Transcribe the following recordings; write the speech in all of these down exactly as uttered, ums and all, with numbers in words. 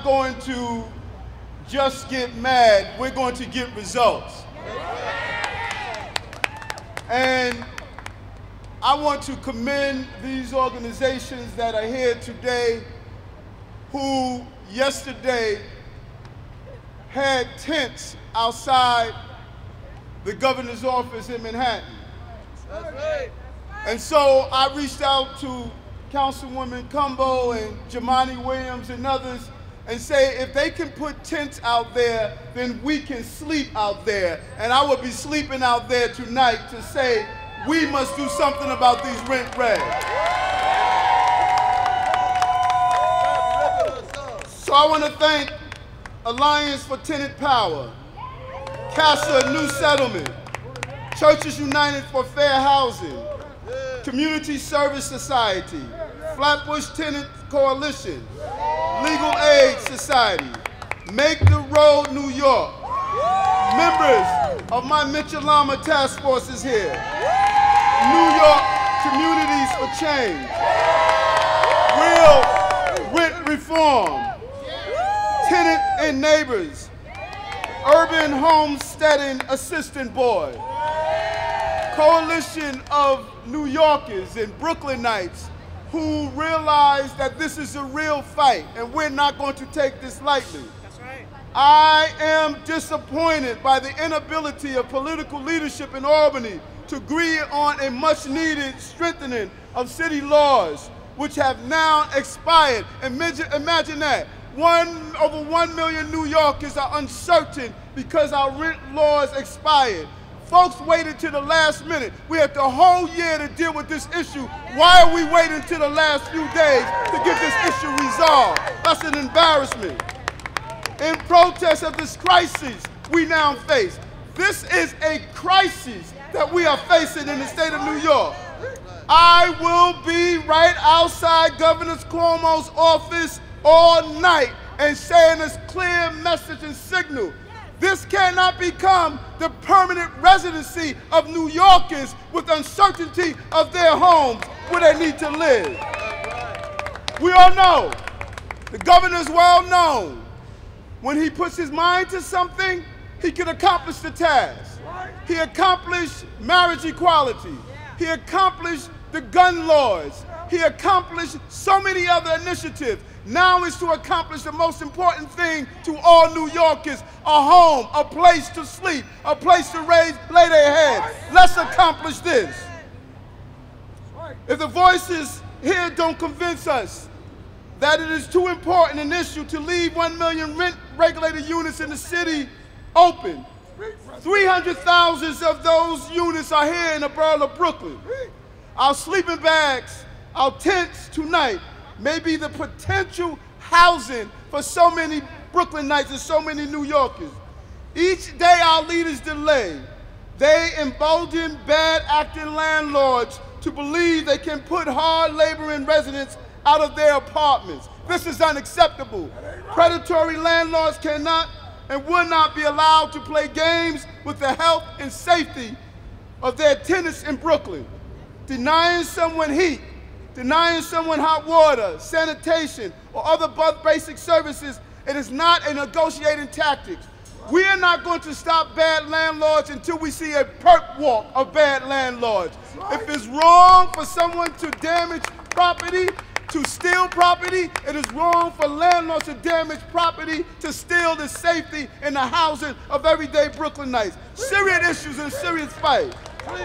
not going to just get mad, we're going to get results. And I want to commend these organizations that are here today who yesterday had tents outside the governor's office in Manhattan. That's right. And so I reached out to Councilwoman Cumbo and Jamani Williams and others and say, if they can put tents out there, then we can sleep out there. And I will be sleeping out there tonight to say, we must do something about these rent regs. So I want to thank Alliance for Tenant Power, CASA New Settlement, Churches United for Fair Housing, Community Service Society, Flatbush Tenant Coalition, Legal Aid Society, Make the Road New York, members of my Mitchell-Lama Task Force is here, New York Communities for Change, Real Rent Reform, Tenant and Neighbors, Urban Homesteading Assistant Board, Coalition of New Yorkers and Brooklynites who realize that this is a real fight and we're not going to take this lightly. That's right. I am disappointed by the inability of political leadership in Albany to agree on a much needed strengthening of city laws which have now expired. Imagine, imagine that. One, over one million New Yorkers are uncertain because our rent laws expired. Folks waited to the last minute. We had the whole year to deal with this issue. Why are we waiting to the last few days to get this issue resolved? That's an embarrassment. In protest of this crisis we now face. This is a crisis that we are facing in the state of New York. I will be right outside Governor Cuomo's office all night and saying this clear message and signal. This cannot become the permanent residency of New Yorkers with uncertainty of their homes where they need to live. We all know, the governor's well known. When he puts his mind to something, he can accomplish the task. He accomplished marriage equality. He accomplished the gun laws. He accomplished so many other initiatives. Now is to accomplish the most important thing to all New Yorkers, a home, a place to sleep, a place to raise, lay their head. Let's accomplish this. If the voices here don't convince us that it is too important an issue to leave one million rent-regulated units in the city open, three hundred thousand of those units are here in the borough of Brooklyn. Our sleeping bags, our tents tonight, may be the potential housing for so many Brooklynites and so many New Yorkers. Each day our leaders delay. They embolden bad acting landlords to believe they can put hard laboring residents out of their apartments. This is unacceptable. Predatory landlords cannot and will not be allowed to play games with the health and safety of their tenants in Brooklyn. Denying someone heat, denying someone hot water, sanitation, or other basic services, it is not a negotiating tactic. We are not going to stop bad landlords until we see a perp walk of bad landlords. If it's wrong for someone to damage property, to steal property, it is wrong for landlords to damage property, to steal the safety and the housing of everyday Brooklynites. Serious issues and serious fight.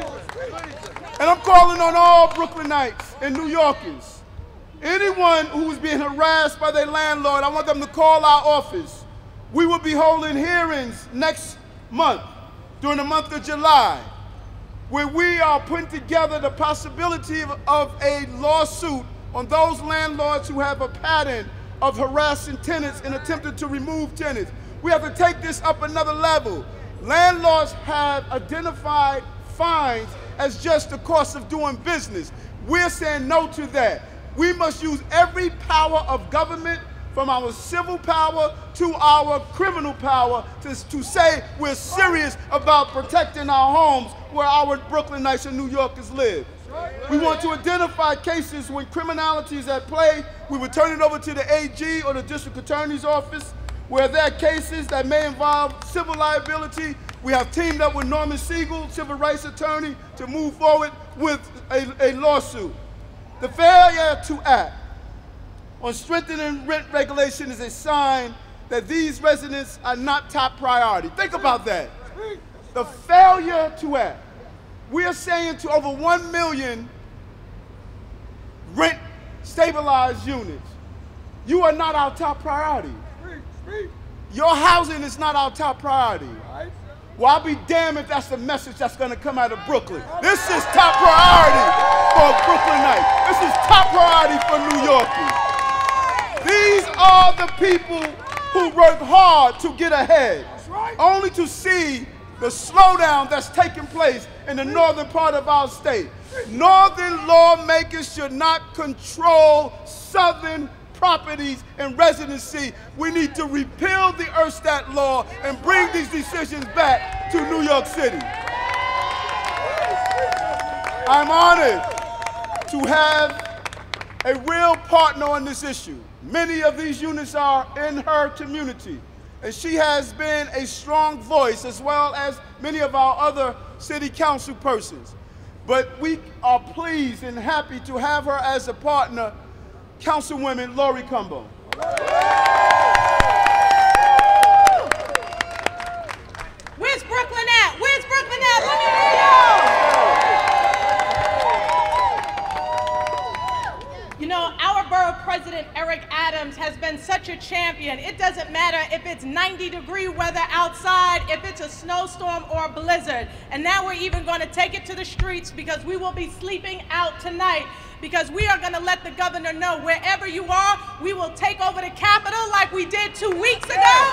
And I'm calling on all Brooklynites and New Yorkers. Anyone who's being harassed by their landlord, I want them to call our office. We will be holding hearings next month, during the month of July, where we are putting together the possibility of, of a lawsuit on those landlords who have a pattern of harassing tenants and attempting to remove tenants. We have to take this up another level. Landlords have identified fines as just the cost of doing business. We're saying no to that. We must use every power of government, from our civil power to our criminal power, to, to say we're serious about protecting our homes where our Brooklynites and New Yorkers live. We want to identify cases when criminality is at play. We would turn it over to the A G or the district attorney's office. Where there are cases that may involve civil liability, we have teamed up with Norman Siegel, civil rights attorney, to move forward with a, a lawsuit. The failure to act on strengthening rent regulation is a sign that these residents are not top priority. Think about that. The failure to act. We are saying to over one million rent stabilized units, you are not our top priority. Your housing is not our top priority. Well, I'll be damned if that's the message that's going to come out of Brooklyn. This is top priority for Brooklynite. This is top priority for New Yorkers. These are the people who work hard to get ahead, only to see the slowdown that's taking place in the northern part of our state. Northern lawmakers should not control southern properties and residency. We need to repeal the Erstat law and bring these decisions back to New York City. I'm honored to have a real partner on this issue. Many of these units are in her community, and she has been a strong voice, as well as many of our other city council persons. But we are pleased and happy to have her as a partner, Councilwoman Lori Cumbo. Where's Brooklyn at? Where's Brooklyn at? Let me hear y'all. You know, our Borough President Eric Adams has been such a champion. It doesn't matter if it's ninety degree weather outside, if it's a snowstorm or a blizzard. And now we're even going to take it to the streets, because we will be sleeping out tonight, because we are going to let the governor know wherever you are, we will take over the Capitol like we did two weeks ago.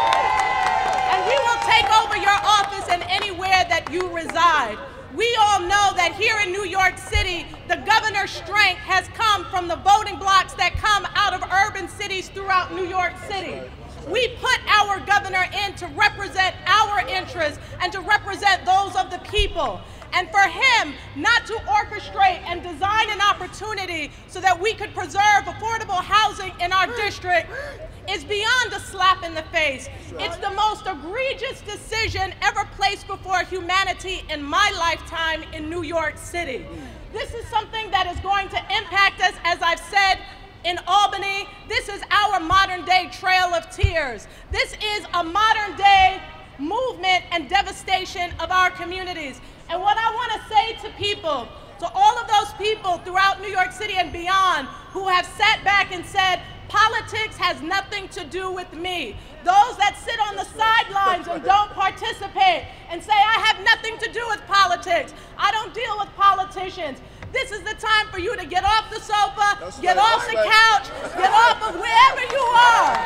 And we will take over your office and anywhere that you reside. We all know that here in New York City, the governor's strength has come from the voting blocks that come out of urban cities throughout New York City. We put our governor in to represent our interests and to represent those of the people. And for him not to orchestrate and design an opportunity so that we could preserve affordable housing in our district is beyond a slap in the face. It's the most egregious decision ever placed before humanity in my lifetime in New York City. This is something that is going to impact us, as I've said, in Albany. This is our modern day Trail of Tears. This is a modern day movement and devastation of our communities. And what I want to say to people, to all of those people throughout New York City and beyond who have sat back and said, politics has nothing to do with me. Those that sit on the sidelines and don't participate and say, I have nothing to do with politics. I don't deal with politicians. This is the time for you to get off the sofa, That's get right. off That's the right. couch, get off of wherever you are.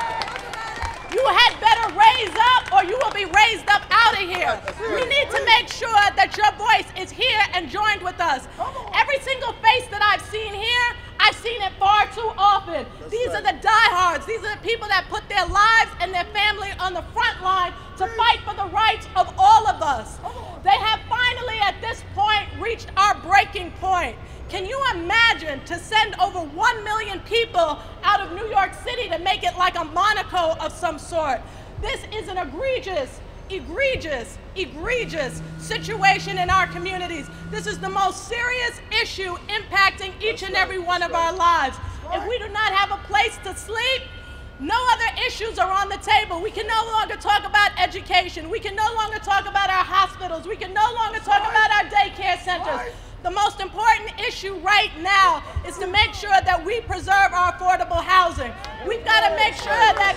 You had better raise up, or you will be raised up out of here. We need to make sure that your voice is here and joined with us. Every single face that I've seen here, I've seen it far too often. That's These right. are the diehards. These are the people that put their lives and their family on the front line to fight for the rights of all of us. They have finally, at this point, reached our breaking point. Can you imagine to send over one million people out of New York City to make it like a Monaco of some sort? This is an egregious, egregious, egregious situation in our communities. This is the most serious issue impacting each and every one of our lives. If we do not have a place to sleep, no other issues are on the table. We can no longer talk about education. We can no longer talk about our hospitals. We can no longer talk about our daycare centers. The most important issue right now is to make sure that we preserve our affordable housing. We've got to make sure that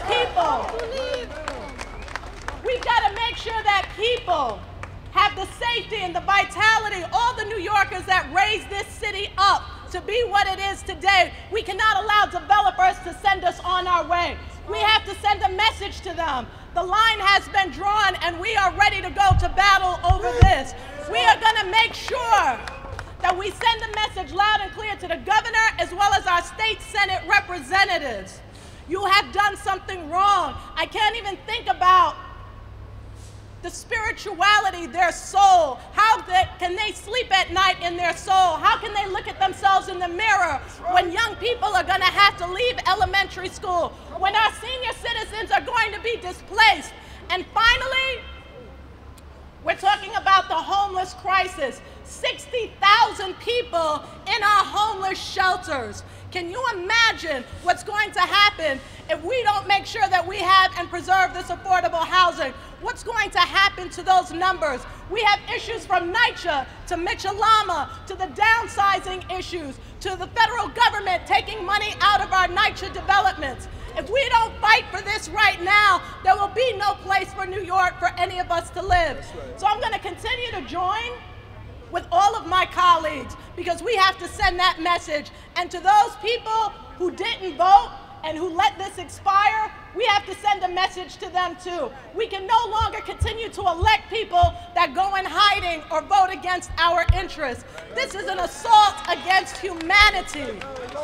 people, we've got to make sure that people have the safety and the vitality, all the New Yorkers that raised this city up to be what it is today. We cannot allow developers to send us on our way. We have to send a message to them. The line has been drawn and we are ready to go to battle over this. We are going to make sure that we send a message loud and clear to the governor as well as our state Senate representatives. You have done something wrong. I can't even think about the spirituality, their soul. How they, can they sleep at night in their soul? How can they look at themselves in the mirror when young people are going to have to leave elementary school, when our senior citizens are going to be displaced? And finally, we're talking about the homeless crisis. sixty thousand people in our homeless shelters. Can you imagine what's going to happen if we don't make sure that we have and preserve this affordable housing? What's going to happen to those numbers? We have issues from NYCHA to Mitchell-Lama to the downsizing issues to the federal government taking money out of our NYCHA developments. If we don't fight for this right now, there will be no place for New York for any of us to live. Right. So I'm going to continue to join with all of my colleagues, because we have to send that message. And to those people who didn't vote and who let this expire, we have to send a message to them too. We can no longer continue to elect people that go in hiding or vote against our interests. This is an assault against humanity.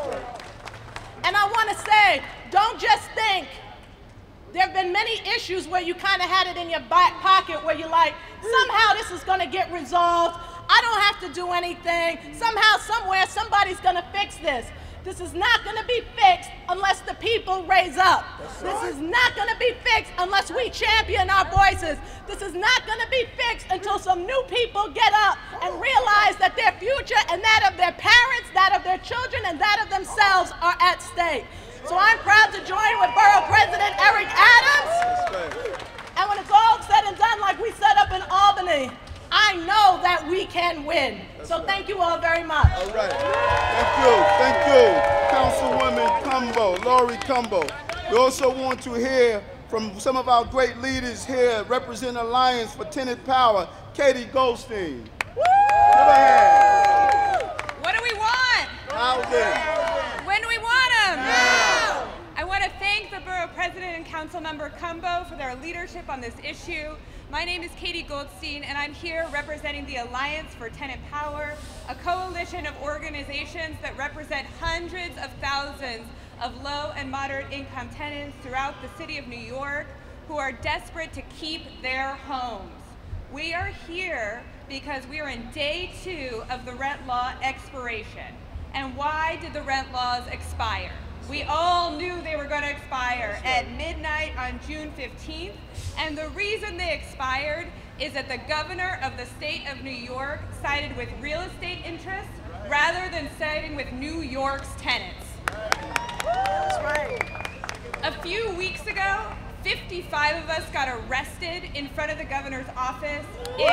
And I want to say, don't just think. There have been many issues where you kind of had it in your back pocket where you're like, somehow this is going to get resolved. I don't have to do anything. Somehow, somewhere, somebody's going to fix this. This is not going to be fixed unless the people raise up. This is not going to be fixed unless we champion our voices. This is not going to be fixed until some new people get up and realize that their future and that of their parents, that of their children, and that of themselves are at stake. So I'm proud to join with Borough President Eric Adams. And when it's all said and done, like we set up in Albany, I know that we can win. That's so right. Thank you all very much. All right. Thank you. Thank you, Councilwoman Cumbo, Lori Cumbo. We also want to hear from some of our great leaders here, representing Alliance for Tenant Power, Katie Goldstein. Woo! Give a hand. What do we want? Housing. When do we want them? Now. I want to thank the Borough President and Councilmember Cumbo for their leadership on this issue. My name is Katie Goldstein, and I'm here representing the Alliance for Tenant Power, a coalition of organizations that represent hundreds of thousands of low and moderate income tenants throughout the city of New York who are desperate to keep their homes. We are here because we are in day two of the rent law expiration. And why did the rent laws expire? We all knew they were going to expire at midnight on June fifteenth, and the reason they expired is that the governor of the state of New York sided with real estate interests rather than siding with New York's tenants. That's right. A few weeks ago, fifty-five of us got arrested in front of the governor's office in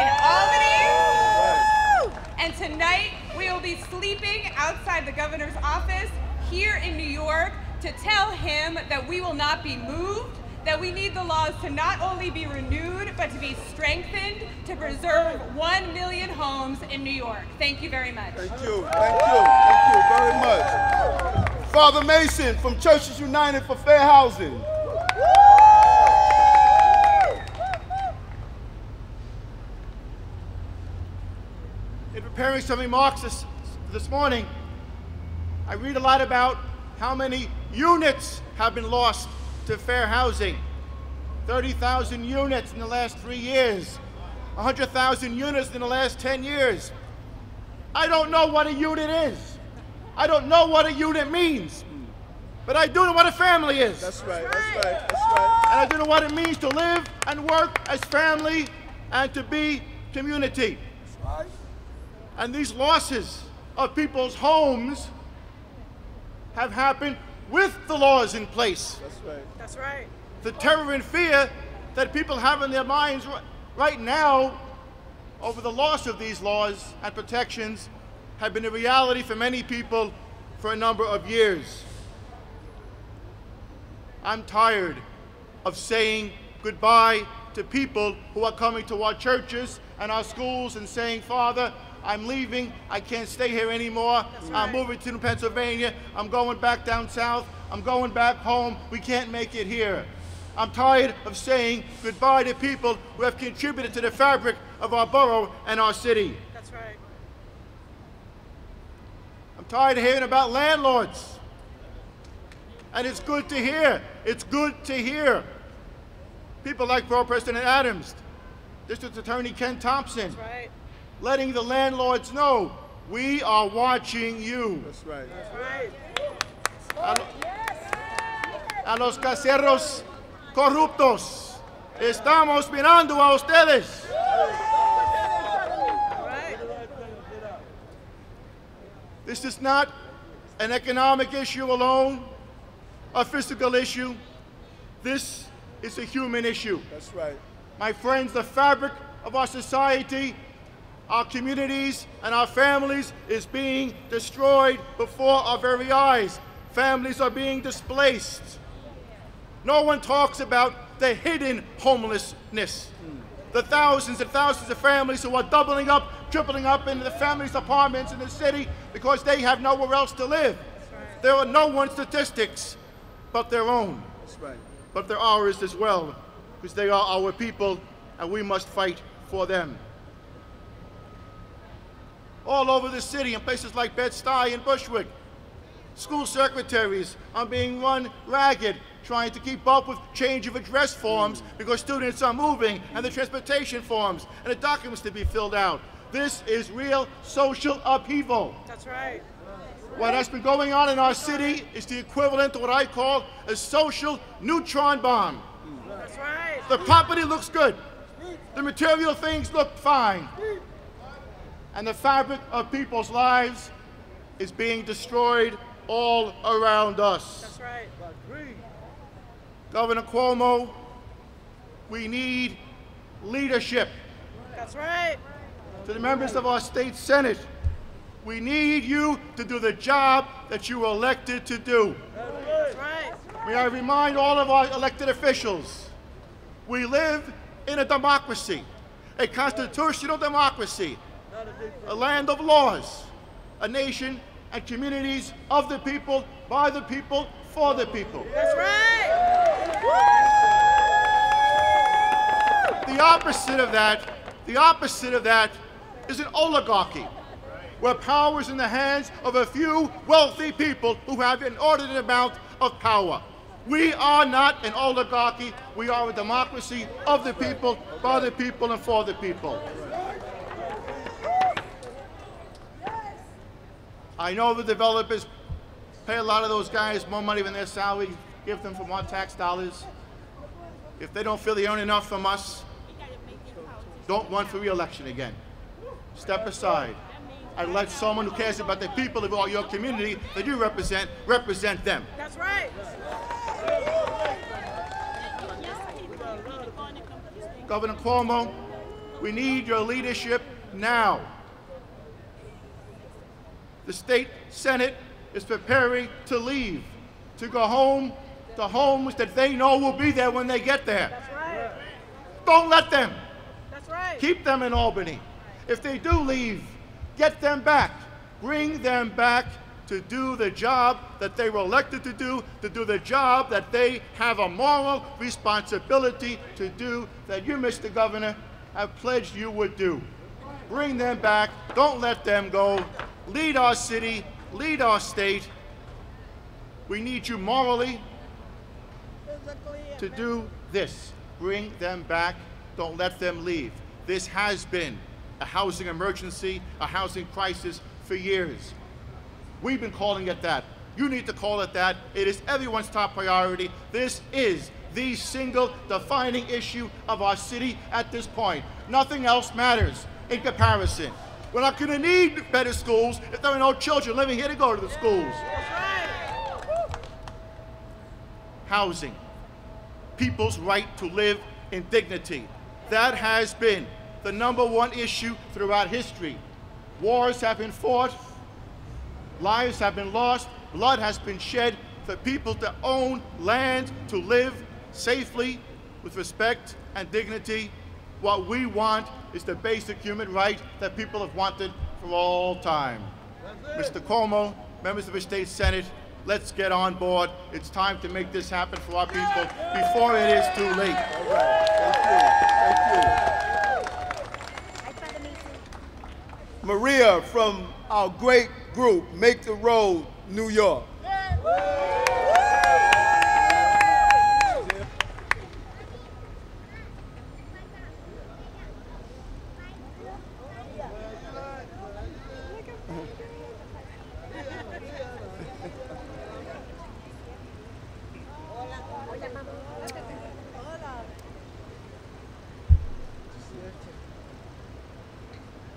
Albany. And tonight, we will be sleeping outside the governor's office here in New York to tell him that we will not be moved, that we need the laws to not only be renewed, but to be strengthened to preserve one million homes in New York. Thank you very much. Thank you, thank you, thank you very much. Father Mason from Churches United for Fair Housing. In preparing some remarks this, this morning, I read a lot about how many units have been lost to fair housing. thirty thousand units in the last three years, one hundred thousand units in the last ten years. I don't know what a unit is. I don't know what a unit means, but I do know what a family is. That's right, that's right, that's right. And I do know what it means to live and work as family and to be community. That's right. And these losses of people's homes have happened with the laws in place. That's right. That's right. The terror and fear that people have in their minds right now over the loss of these laws and protections have been a reality for many people for a number of years. I'm tired of saying goodbye to people who are coming to our churches and our schools and saying, Father, I'm leaving, I can't stay here anymore, right. I'm moving to Pennsylvania, I'm going back down south, I'm going back home, we can't make it here. I'm tired of saying goodbye to people who have contributed to the fabric of our borough and our city. That's right. I'm tired of hearing about landlords. And it's good to hear, it's good to hear people like Borough President Adams District Attorney Ken Thompson. That's right. Letting the landlords know, we are watching you. That's right. That's right. A, lo, a los caseros corruptos, estamos mirando a ustedes. Right. This is not an economic issue alone, a physical issue. This is a human issue. That's right. My friends, the fabric of our society, our communities, and our families is being destroyed before our very eyes. Families are being displaced. No one talks about the hidden homelessness. The thousands and thousands of families who are doubling up, tripling up into the families' apartments in the city because they have nowhere else to live. Right. There are no one statistics but their own. That's right. But they're ours as well, because they are our people, and we must fight for them. All over the city, in places like Bed-Stuy and Bushwick, school secretaries are being run ragged, trying to keep up with change of address forms because students are moving, and the transportation forms, and the documents to be filled out. This is real social upheaval. That's right. What has been going on in our city is the equivalent to what I call a social neutron bomb. That's right. The property looks good. The material things look fine. And the fabric of people's lives is being destroyed all around us. That's right. Governor Cuomo, we need leadership. That's right. To the members of our state Senate, we need you to do the job that you were elected to do. That's right. May I remind all of our elected officials, we live in a democracy, a constitutional democracy, a land of laws, a nation and communities of the people, by the people, for the people. That's right. The opposite of that, the opposite of that is an oligarchy, where power is in the hands of a few wealthy people who have an inordinate amount of power. We are not an oligarchy. We are a democracy of the people, by the people, and for the people. I know the developers pay a lot of those guys more money than their salary, give them from our tax dollars. If they don't feel they earn enough from us, don't run for re-election again. Step aside. I'd let someone who cares about the people of your community that you represent, represent them. That's right. Governor Cuomo, we need your leadership now. The state Senate is preparing to leave, to go home, to homes that they know will be there when they get there. That's right. Don't let them. That's right. Keep them in Albany. If they do leave, get them back. Bring them back to do the job that they were elected to do, to do the job that they have a moral responsibility to do, that you, Mister Governor, have pledged you would do. Bring them back. Don't let them go. Lead our city. Lead our state. We need you morally to do this. Bring them back. Don't let them leave. This has been a housing emergency, a housing crisis for years. We've been calling it that. You need to call it that. It is everyone's top priority. This is the single defining issue of our city at this point. Nothing else matters in comparison. We're not going to need better schools if there are no children living here to go to the schools. Housing. People's right to live in dignity. That has been the number one issue throughout history. Wars have been fought, lives have been lost, blood has been shed for people to own land, to live safely with respect and dignity. What we want is the basic human right that people have wanted for all time. Mister Cuomo, members of the state Senate, let's get on board. It's time to make this happen for our people before it is too late. All right. Thank you. Thank you. Maria from our great group, Make the Road, New York.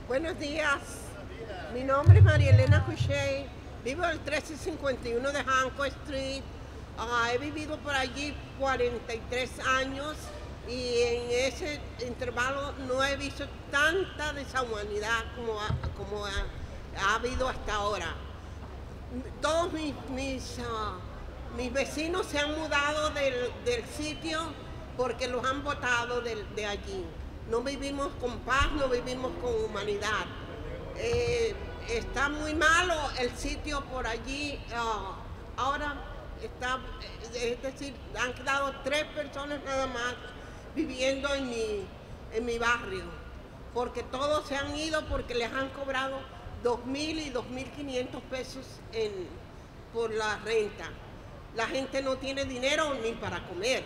Buenos días. Mi nombre es María Elena Cuchet. Vivo en el trece cincuenta y uno de Hancock Street. Uh, he vivido por allí cuarenta y tres años y en ese intervalo no he visto tanta deshumanidad como ha, como ha, ha habido hasta ahora. Todos mis, mis, uh, mis vecinos se han mudado del, del sitio porque los han botado de, de allí. No vivimos con paz, no vivimos con humanidad. Eh, está muy malo el sitio por allí. Uh, ahora está, es decir, han quedado tres personas nada más viviendo en mi, en mi barrio, porque todos se han ido porque les han cobrado dos mil y dos mil quinientos pesos en, por la renta. La gente no tiene dinero ni para comer.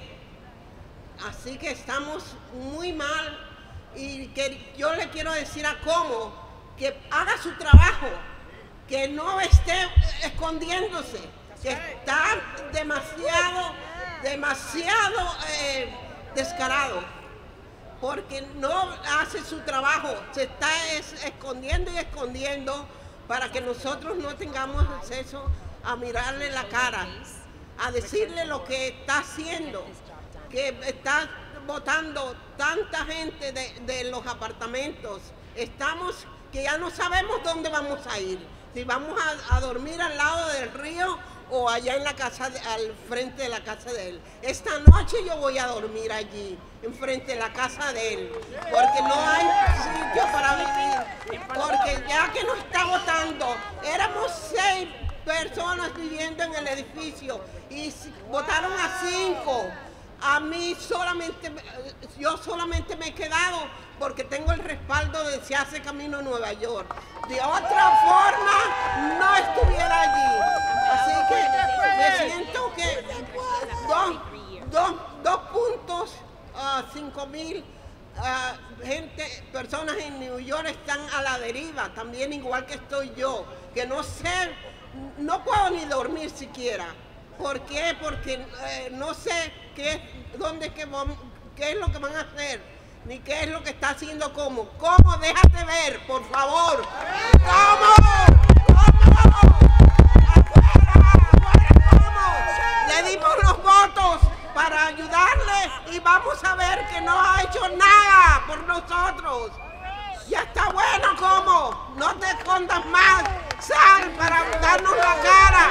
Así que estamos muy mal y que yo le quiero decir a Cuomo que haga su trabajo, que no esté escondiéndose, que está demasiado, demasiado eh, descarado, porque no hace su trabajo, se está es, escondiendo y escondiendo para que nosotros no tengamos acceso a mirarle la cara, a decirle lo que está haciendo, que está botando tanta gente de, de los apartamentos. Estamos que ya no sabemos dónde vamos a ir, si vamos a, a dormir al lado del río o allá en la casa, de, al frente de la casa de él. Esta noche yo voy a dormir allí, enfrente de la casa de él, porque no hay sitio para vivir, porque ya que nos está botando, éramos seis personas viviendo en el edificio y votaron a cinco. A mí solamente, yo solamente me he quedado porque tengo el respaldo de Se Hace Camino a Nueva York. De otra forma, no estuviera allí. Así que me siento que dos, dos, dos puntos, uh, cinco mil uh, gente, personas en New York están a la deriva, también igual que estoy yo, que no sé, no puedo ni dormir siquiera. ¿Por qué? Porque eh, no sé qué, dónde, qué, qué es lo que van a hacer, ni qué es lo que está haciendo Cuomo. ¿Cómo? Déjate ver, por favor. ¿Cómo? ¿Cómo? ¡Afuera! ¡Afuera, Cuomo! Le dimos los votos para ayudarle y vamos a ver que no ha hecho nada por nosotros. Ya está bueno, Cuomo. No te escondas más. Sal para darnos la cara.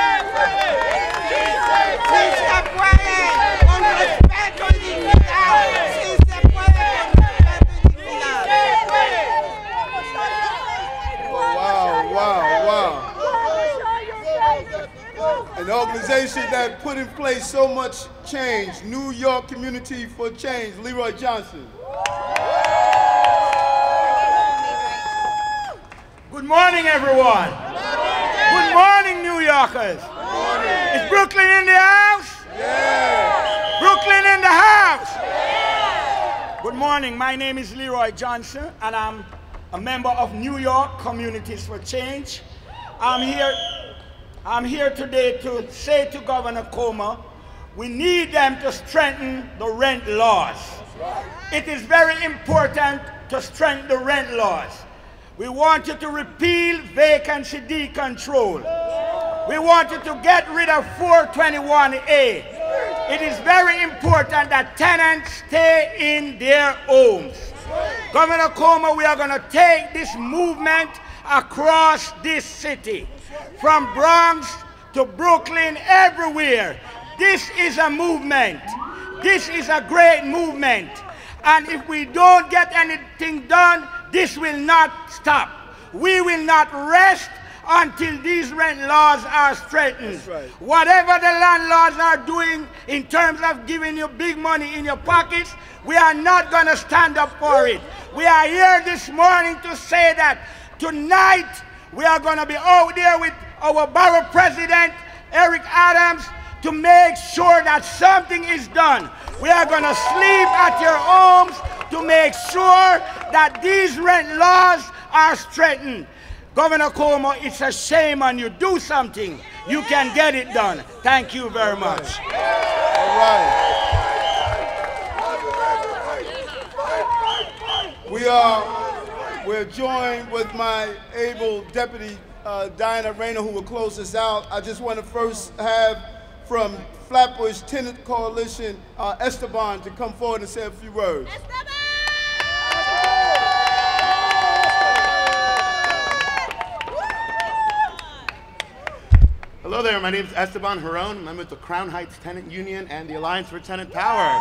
Sí se puede, con respeto y dignidad. Sí se puede, con respeto y dignidad. Wow, wow, wow. An organization that put in place so much change, New York Community for Change, Leroy Johnson. Good morning, everyone. Good morning, New Yorkers. Is Brooklyn in the house? Yeah. Brooklyn in the house? Yeah. Good morning. My name is Leroy Johnson, and I'm a member of New York Communities for Change. I'm here, I'm here today to say to Governor Cuomo, we need them to strengthen the rent laws. It is very important to strengthen the rent laws. We want you to repeal vacancy decontrol. We want you to get rid of four twenty-one A. It is very important that tenants stay in their homes. Governor Cuomo, we are going to take this movement across this city, from Bronx to Brooklyn, everywhere. This is a movement. This is a great movement. And if we don't get anything done, this will not stop. We will not rest until these rent laws are straightened. Right. Whatever the landlords are doing in terms of giving you big money in your pockets, we are not going to stand up for it. We are here this morning to say that tonight we are going to be out there with our Borough President Eric Adams to make sure that something is done. We are going to sleep at your homes to make sure that these rent laws are straightened. Governor Cuomo, it's a shame on you. Do something. You can get it done. Thank you very much. All right. We are We're joined with my able deputy, uh, Diana Rayner, who will close us out. I just want to first have from Flatbush Tenant Coalition, uh, Esteban, to come forward and say a few words. Esteban! Hello there, my name is Esteban Huron. I'm with the Crown Heights Tenant Union and the Alliance for Tenant Power.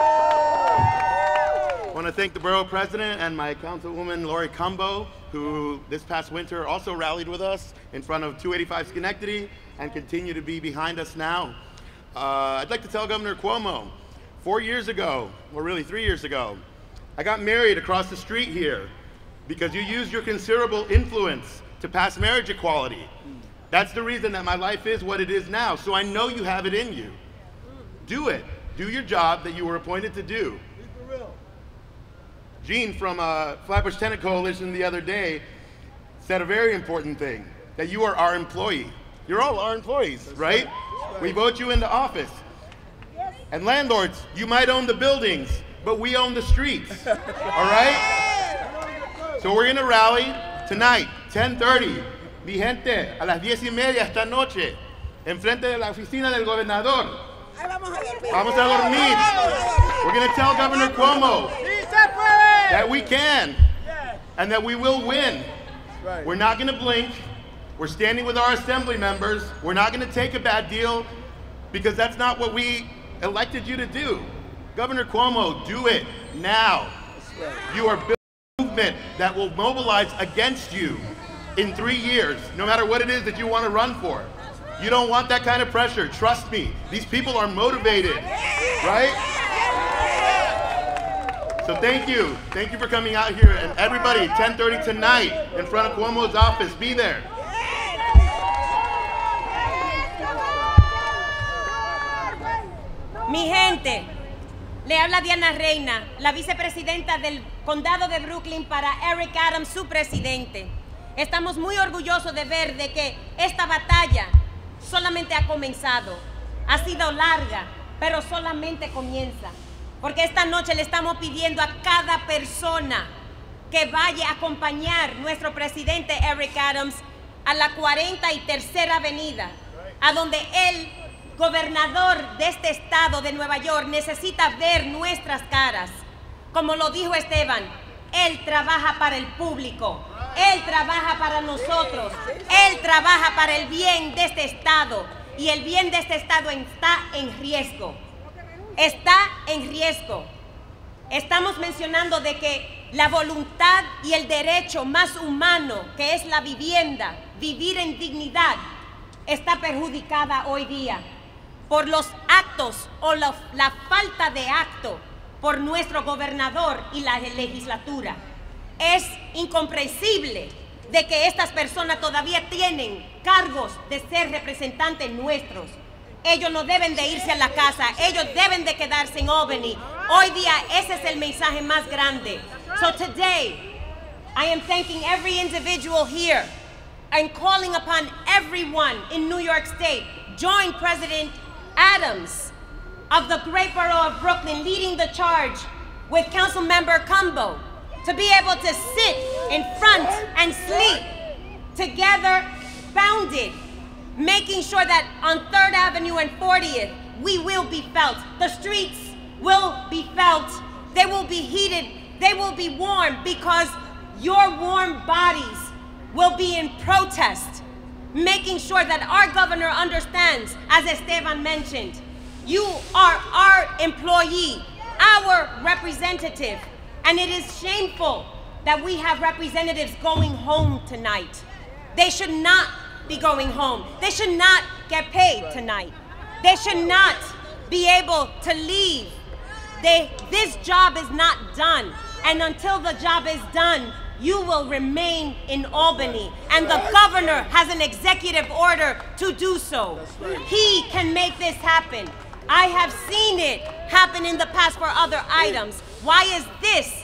I want to thank the Borough President and my Councilwoman Lori Cumbo, who this past winter also rallied with us in front of two eighty-five Schenectady and continue to be behind us now. Uh, I'd like to tell Governor Cuomo, four years ago, or really three years ago, I got married across the street here because you used your considerable influence to pass marriage equality. That's the reason that my life is what it is now, so I know you have it in you. Do it. Do your job that you were appointed to do. Gene from uh, Flatbush Tenant Coalition the other day said a very important thing, that you are our employee. You're all our employees, right? We vote you into office. And landlords, you might own the buildings, but we own the streets, all right? So we're gonna rally tonight, ten thirty. Mi gente, a las diez y media esta noche, enfrente de la oficina del gobernador. Vamos a dormir. We're going to tell Governor Cuomo that we can and that we will win. We're not going to blink. We're standing with our assembly members. We're not going to take a bad deal because that's not what we elected you to do. Governor Cuomo, do it now. You are building a movement that will mobilize against you in three years, no matter what it is that you want to run for. You don't want that kind of pressure. Trust me, these people are motivated, right? So thank you. Thank you for coming out here. And everybody, ten thirty tonight in front of Cuomo's office, be there. Mi gente, le habla Diana Reina, la vicepresidenta del Condado de Brooklyn para Eric Adams, su presidente. Estamos muy orgullosos de ver de que esta batalla solamente ha comenzado. Ha sido larga, pero solamente comienza. Porque esta noche le estamos pidiendo a cada persona que vaya a acompañar a nuestro presidente Eric Adams a la cuarenta y tercera Avenida, a donde el gobernador de este estado de Nueva York necesita ver nuestras caras. Como lo dijo Esteban, él trabaja para el público. Él trabaja para nosotros, Él trabaja para el bien de este estado y el bien de este estado está en riesgo, está en riesgo. Estamos mencionando de que la voluntad y el derecho más humano, que es la vivienda, vivir en dignidad, está perjudicada hoy día por los actos o la, la falta de acto por nuestro gobernador y la legislatura. Es incomprensible de que estas personas todavía tienen cargos de ser representantes nuestros. Ellos no deben de irse a la casa, ellos deben de quedarse en Albany. Hoy día ese es el mensaje más grande. So today, I am thanking every individual here and calling upon everyone in New York State. Join President Adams of the great borough of Brooklyn leading the charge with Councilmember Cumbo, to be able to sit in front and sleep together, bounded, making sure that on third Avenue and fortieth, we will be felt. The streets will be felt. They will be heated. They will be warm because your warm bodies will be in protest, making sure that our governor understands, as Esteban mentioned, you are our employee, our representative. And it is shameful that we have representatives going home tonight. They should not be going home. They should not get paid tonight. They should not be able to leave. They, this job is not done. And until the job is done, you will remain in Albany. And the governor has an executive order to do so. He can make this happen. I have seen it happen in the past for other items. Why is this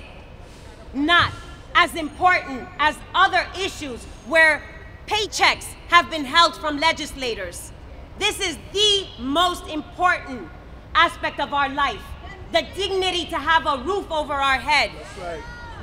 not as important as other issues where paychecks have been held from legislators? This is the most important aspect of our life. The dignity to have a roof over our head. That's right.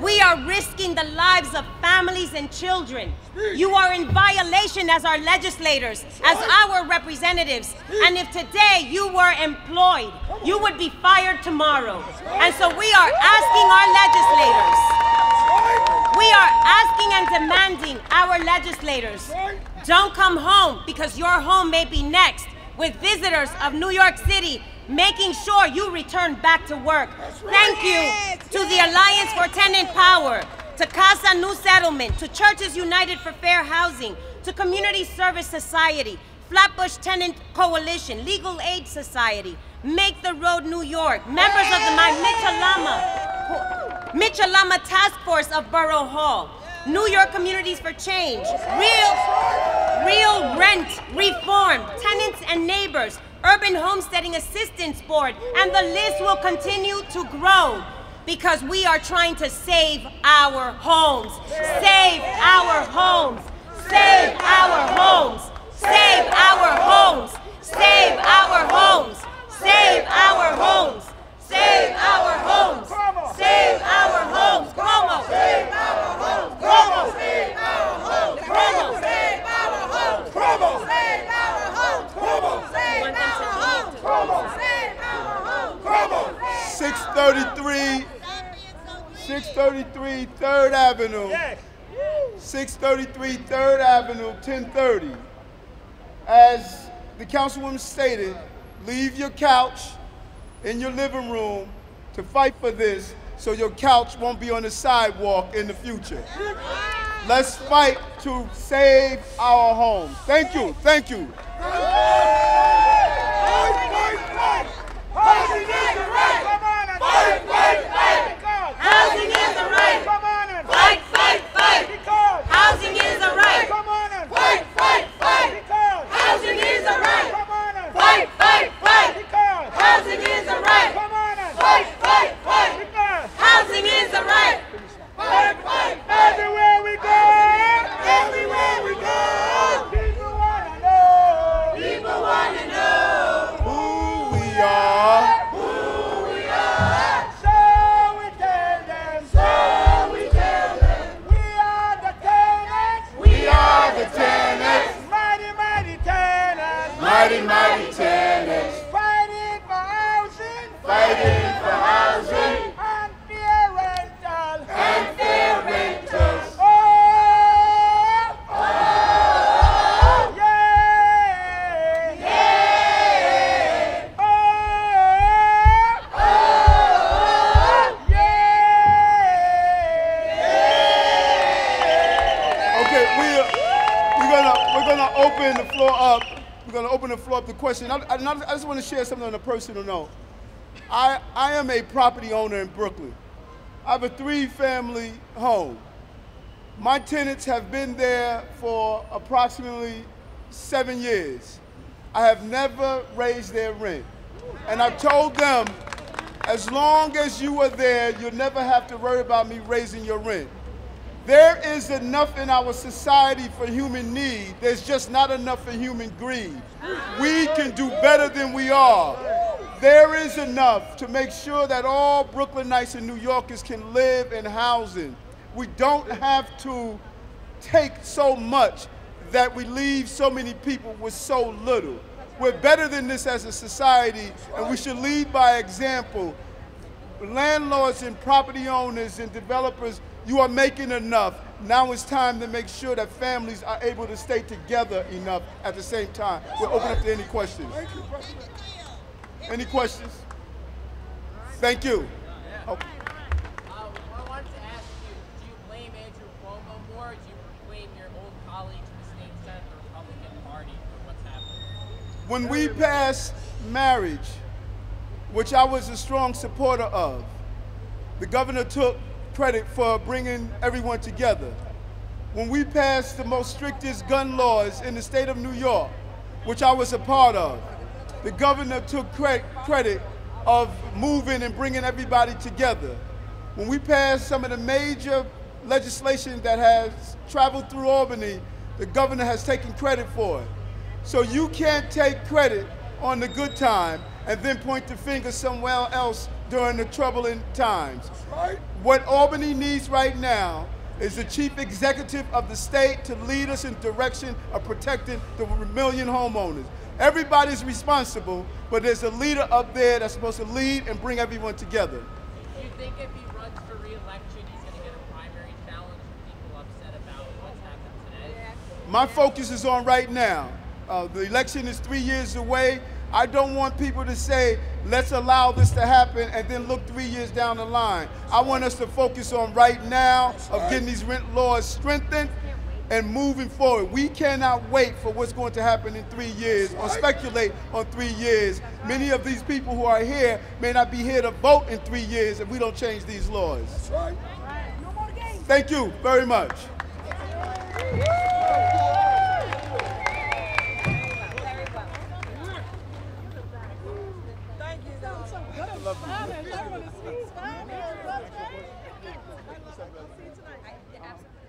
We are risking the lives of families and children. You are in violation as our legislators, as our representatives. And if today you were employed, you would be fired tomorrow. And so we are asking our legislators, we are asking and demanding our legislators, don't come home because your home may be next, with visitors of New York City making sure you return back to work. Thank you to the Alliance for Tenant Power, to Casa New Settlement, to Churches United for Fair Housing, to Community Service Society, Flatbush Tenant Coalition, Legal Aid Society, Make the Road New York, members of the My Mitchellama, Mitchellama Task Force of Borough Hall, New York Communities for Change, Real, Real Rent Reform, Tenants and Neighbors, Urban Homesteading Assistance Board, and the list will continue to grow because we are trying to save our homes. Save our homes. Save our homes. Save our homes. Save our homes. Save our homes. Save our homes. Save our homes. Cuomo. Save our homes. Cuomo. Save our homes. Cuomo. Save our homes. Cuomo. Save our homes. Cuomo. Save our homes. Cuomo. Save our homes. Cuomo. six thirty-three, six thirty-three third Avenue. six thirty-three third Avenue, ten thirty. As the councilwoman stated, leave your couch in your living room to fight for this so your couch won't be on the sidewalk in the future. Let's fight to save our homes. Thank you, thank you. Housing is the right! Come on and fight, fight, fight! Housing is the right! Come on and Fight, fight, fight! because Housing is the right! come on and Fight, fight, fight! because Housing is the right! come on and Fight, fight, fight! because Housing is the right! come on and Fight, fight, fight! because Housing is the right! Fight, fight, fight! everywhere we go, Everywhere we go, people wanna know, people want to know Who we are. who we are. so we tell them, So we tell them, we are the tenants, we are The tenants, mighty, mighty tenants, mighty, mighty tenants, fighting for housing, fighting for housing and fair rental, and fair rentals. oh, oh, yeah, yeah, oh, oh, yeah. Okay, we're, we're gonna we're gonna open the floor up. We're gonna open the floor up to question. I, I, I just want to share something on a personal note. I I am a property owner in Brooklyn. I have a three-family home. My tenants have been there for approximately seven years. I have never raised their rent, and I've told them, as long as you are there, you'll never have to worry about me raising your rent. There is enough in our society for human need. There's just not enough for human greed. We can do better than we are. There is enough to make sure that all Brooklynites and New Yorkers can live in housing. We don't have to take so much that we leave so many people with so little. We're better than this as a society, and we should lead by example. Landlords and property owners and developers, you are making enough. Now it's time to make sure that families are able to stay together enough at the same time. We'll open up to any questions. Any questions? Thank you. Oh. Uh, I wanted to ask you, do you blame Andrew Cuomo more, or do you blame your old colleagues in the state senate, the Republican Party, for what's happening? When we passed marriage, which I was a strong supporter of, the governor took credit for bringing everyone together. When we passed the most strictest gun laws in the state of New York, which I was a part of, the governor took cre credit of moving and bringing everybody together. When we passed some of the major legislation that has traveled through Albany, the governor has taken credit for it. So you can't take credit on the good time and then point the finger somewhere else during the troubling times. What Albany needs right now is the chief executive of the state to lead us in direction of protecting the million homeowners. Everybody's responsible, but there's a leader up there that's supposed to lead and bring everyone together. Do you think if he runs for re-election, he's going to get a primary challenge with people upset about what's happened today? My focus is on right now. Uh, the election is three years away. I don't want people to say, let's allow this to happen and then look three years down the line. I want us to focus on right now of getting these rent laws strengthened and moving forward. We cannot wait for what's going to happen in three years or speculate on three years. Many of these people who are here may not be here to vote in three years if we don't change these laws. That's right. Thank you very much. I love you.